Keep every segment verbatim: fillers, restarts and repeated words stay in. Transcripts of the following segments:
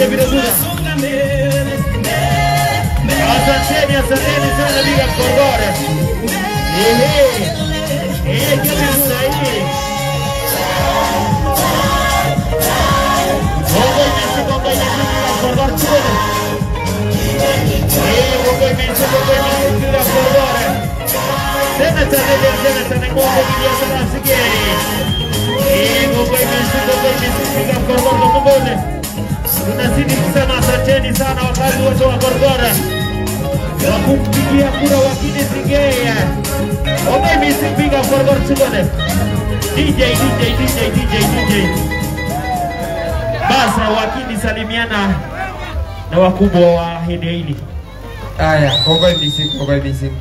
D J Viragura. Asanteni, asanteni sana Big Up Gorgore. Ehe. Eh, che Viragura hii. Bongo imesi, bongo imesi Big Up Gorgore chukone. Eh, bongo imesi, bongo imesi Big Up Gorgore. Sena tane, sena tane, bongo video sana sikeri. Eh, bongo imesi, bongo imesi Big Up Gorgore mbone. Tunazidi kusema asanteni sana wakazi wote wa Gorgora kwa kumpigia kura Wakini Singea. Ombe misi Big Up Gorgora chukone. D J, D J, D J, D J, D J. Basa Wakini salimiana na wakubwa wa hili hili. Aya, kongoi misi, kongoi misi.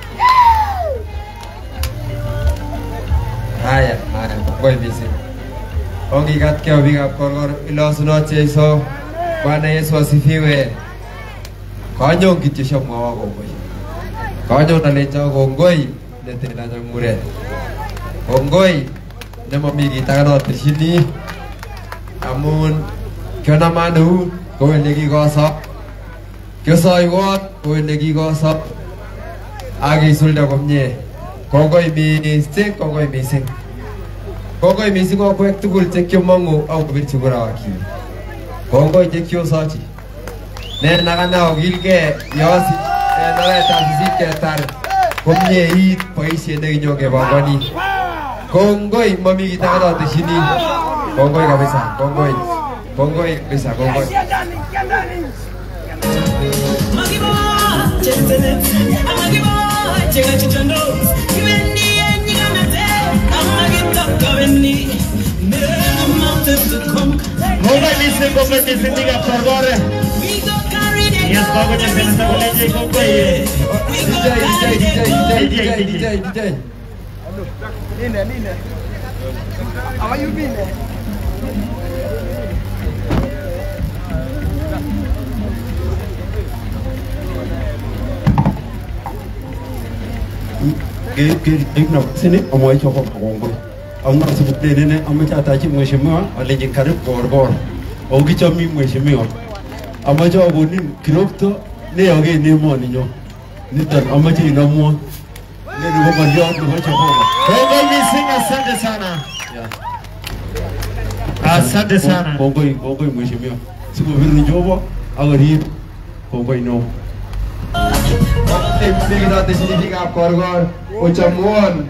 Aya, aya, kongoi misi. Ongi katika Big Up Gorgora ilo sunoche iso. Bwana Yesu asifiwe. Kanyo kitisha mwa kongoi. Kanyo nalecha kongoi netela mure. Kongoi nema migi tagano tishini. Amun kiona manu ko legi gosa. Kiosoi wat ko legi gosa. Agi sulda komnye. Kongoi mi sing kongoi mi sing. Kongoi mi sing ko kwek tugul tekyo mangu au birchi gura Wakini. Kongoi tekyo sachi. Ne nakana ogilge yosi nare tasisi ke tar komnye hit paishe de nyoke bangani. Kongoi mami kita kata tishini. Kongoi kabisa, kongoi. Kongoi bisa, kongoi. Kongoi misi, kongoi misi Big Up Gorgora. Yes, kongoi misi kongoi kongoi. D J, D J, D J, D J, D J. Nine, nine. How are you been? Cái cái cái nào xin ít ông ấy cho họ học rồi ông nào sẽ bút lên này ông ấy trả tài chính mười sáu ở lên những cái bor bor ông cái cho mình mười sáu ông ấy cho bốn nghìn kilo đó này ở cái này mua này nhá này tận ông ấy chỉ nó mua này nó còn dọn nó mới cho họ Kongoi misi, asante sana. Asante sana. Kongoi kongoi mười sáu siku vile ni jobo agari kongoi no. Big Up tishini Big Up Gorgora. Uchamuon.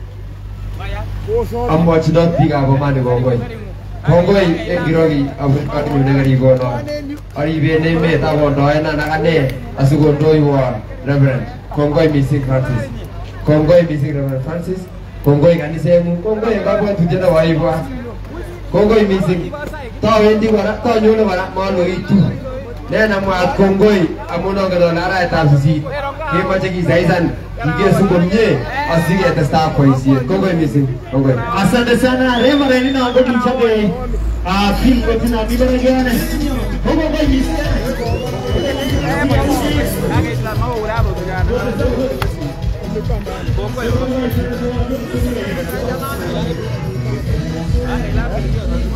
Amo chidot Big Up mani kongoi. Kongoi engirogi abu katu negari gono. Ari bene me ta gono ena nakane asugondoi wa Reverend. Kongoi misi Francis. Kongoi misi Reverend Francis. Kongoi kanisemu. Kongoi ngabo tujena waiwa. Kongoi misi. Ta wendi wara ta nyole wara malo itu. Nena muat kongoi amuno ke dolara etapsi. Kema ceki zaisan kige sukomnye asige testa koisi. Kongoi misi. Kongoi. Asante sana. Rema reni na ngoti chabe. Ah, film ko tina bibere gane. Kongoi misi. Kongoi.